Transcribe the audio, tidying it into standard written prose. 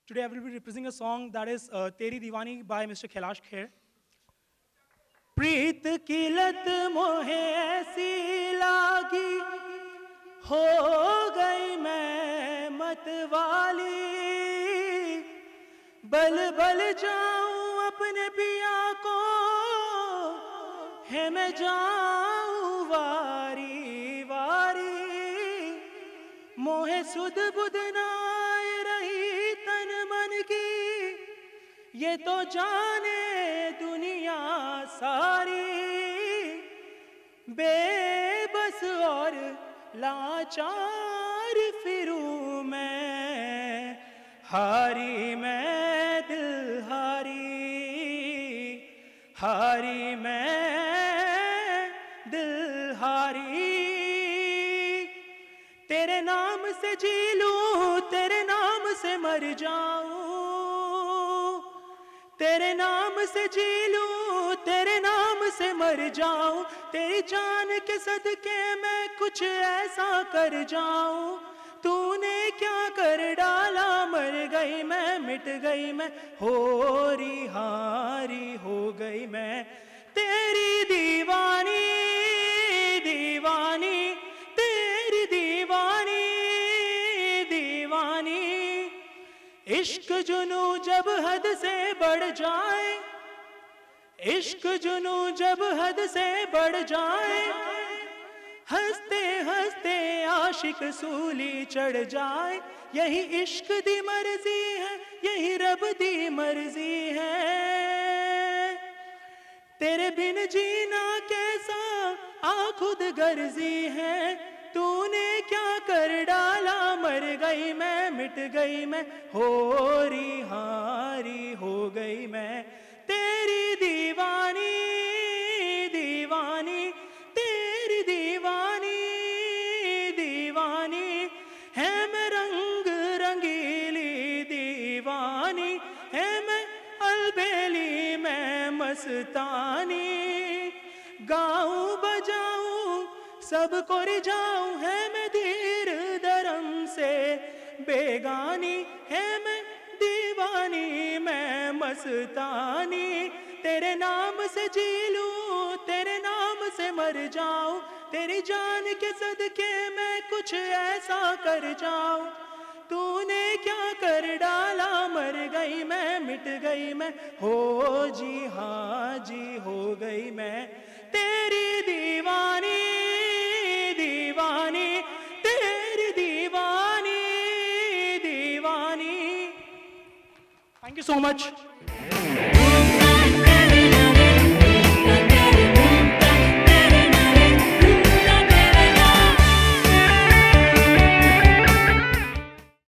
Today I will be representing a song that is Teri Diwani by Mr. Kailash Kher. प्रीत की लत मोहे ऐसी लागी, हो गई मैं मतवाली, बल बल जाऊं अपने पिया को, है मैं जाऊं वारी वारी, मोहे सुध बुध नाय रही तन मन की, ये तो जाने दुनिया सारी, बेबस और लाचार फिरूं मैं, हारी मैं दिल हारी, हारी मैं दिल हारी। तेरे नाम से जी लूं, तेरे नाम से मर जाऊं, तेरे नाम से जी लूं, तेरे नाम से मर जाऊं, तेरी जान के सदके मैं कुछ ऐसा कर जाऊं। तूने क्या कर डाला, मर गई मैं, मिट गई मैं, होरी हारी हो गई मैं, तेरी दीवानी दीवानी, तेरी दीवानी दीवानी। इश्क जुनू जब हद से बढ़ जाए, इश्क जुनू जब हद से बढ़ जाए, हंसते हंसते आशिक सूली चढ़ जाए, यही इश्क दी मर्जी है, यही रब दी मर्जी है। तेरे बिन जीना कैसा आ खुद गर्जी है, तूने क्या कर डाला, मर गई मैं, मिट गई मैं, होरी हारी हो गई मैं, तेरी दीवानी दीवानी, तेरी दीवानी दीवानी। है मैं रंग रंगीली दीवानी, है मैं अलबेली मैं मस्तानी, गाऊं बजाऊं सबको रिझाऊं, है मैं धीर धर्म से बेगानी, है मैं दीवानी मैं मस्तानी। तेरे नाम से जी लूं, तेरे नाम से मर जाऊं, तेरी जान के सदके मैं कुछ ऐसा कर जाऊं। तूने क्या कर डाला, मर गई मैं, मिट गई मैं, हो जी हाँ जी हो गई मैं, तेरी दीवानी दीवानी, तेरी दीवानी दीवानी। Thank you so much.